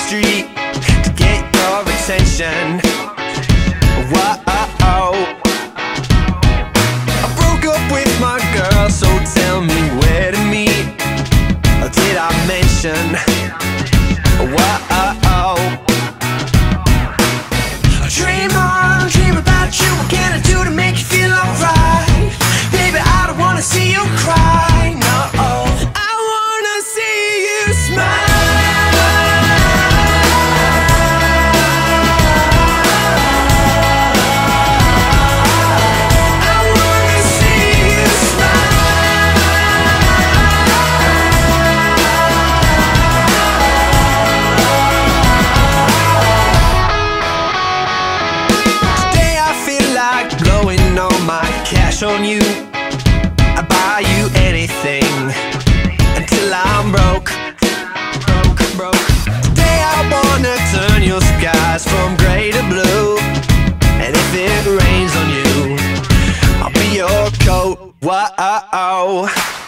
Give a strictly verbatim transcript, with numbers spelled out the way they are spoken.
street to get your attention. Whoa. I broke up with my girl, so tell me where to meet. Or did I mention? Whoa. I dream on, dream about you. What can I do to make you feel alright? Baby, I don't wanna see you cry, no. I wanna see you smile. Blowing all my cash on you. I buy you anything until I'm broke, broke, broke. Today I wanna turn your skies from gray to blue. And if it rains on you, I'll be your coat. Whoa.